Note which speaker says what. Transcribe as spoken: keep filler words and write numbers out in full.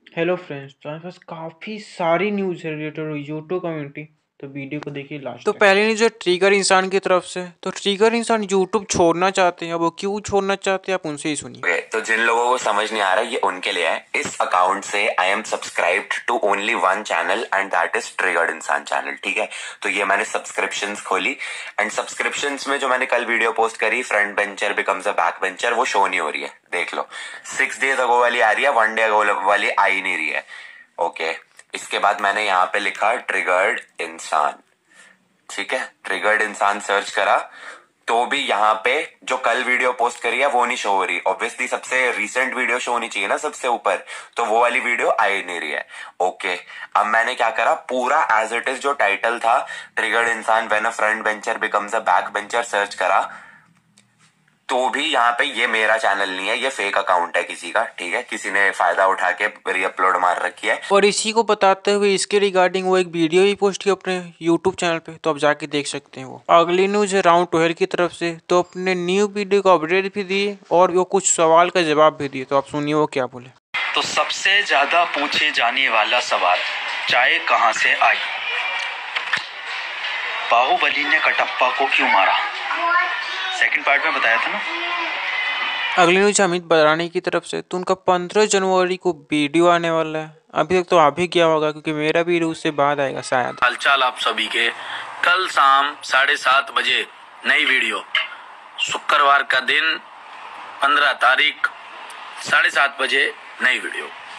Speaker 1: Hello friends, तो हमारे पास काफ़ी सारी न्यूज़ है रिलेटेड यूट्यूब कम्युनिटी। तो वीडियो को देखिए लास्ट
Speaker 2: तो
Speaker 1: तक।
Speaker 2: पहली न्यूज़ है ट्रिगर इंसान की तरफ से। तो ट्रिगर इंसान यूट्यूब छोड़ना चाहते हैं। अब वो क्यों छोड़ना चाहते हैं, आप उनसे ही सुनिए।
Speaker 3: Okay, तो जिन लोगों को समझ नहीं आ रहा ये उनके लिए है। इस अकाउंट से I am subscribed to only one channel and that is triggered Insaan channel. ठीक है, तो ये मैंने सब्सक्रिप्शंस खोली एंड सब्सक्रिप्शंस में जो मैंने कल वीडियो पोस्ट करी front bencher becomes a back bencher, वो शो नहीं हो रही है। देख लो, सिक्स डेज अगो वाली आ रही है, वन डे अगो वाली आ ही नहीं रही है। ओके, इसके बाद मैंने यहाँ पे लिखा ट्रिगर्ड इंसान। ठीक है, ट्रिगर्ड इंसान सर्च करा तो भी यहाँ पे जो कल वीडियो पोस्ट करी है वो नहीं शो हो रही। ऑब्वियसली सबसे रीसेंट वीडियो शो होनी चाहिए ना सबसे ऊपर, तो वो वाली वीडियो आ ही नहीं रही है। ओके, अब मैंने क्या करा, पूरा एज इट इज जो टाइटल था triggered Insaan when a front bencher becomes a back bencher search करा, तो भी यहाँ पे ये मेरा चैनल नहीं है, ये फेक अकाउंट है किसी का। ठीक है, किसी ने फायदा उठा के रीअपलोड मार रखी है।
Speaker 2: और इसी को बताते हुए इसके रिगार्डिंग वो एक वीडियो ही पोस्ट की अपने यूट्यूब चैनल पे, तो आप जाके देख सकते हैं वो। अगली न्यूज़ है राउंड ट्वेल्व की तरफ से। तो अपने न्यू वीडियो को अपडेट भी दिए और वो कुछ सवाल का जवाब भी दिए। तो आप सुनिए वो क्या बोले।
Speaker 4: तो सबसे ज्यादा पूछे जाने वाला सवाल, चाय कहाँ से आई? बाहुबली ने कटप्पा को क्यों मारा? सेकंड पार्ट में बताया था ना।
Speaker 2: अगली न्यूज अमित बरानी की तरफ से। तो उनका पंद्रह जनवरी को वीडियो आने वाला है। अभी तक तो आ भी गया होगा क्योंकि मेरा भी उससे बाद आएगा शायद।
Speaker 4: हालचाल आप सभी के। कल शाम साढ़े सात बजे नई वीडियो। शुक्रवार का दिन पंद्रह तारीख साढ़े सात बजे नई वीडियो।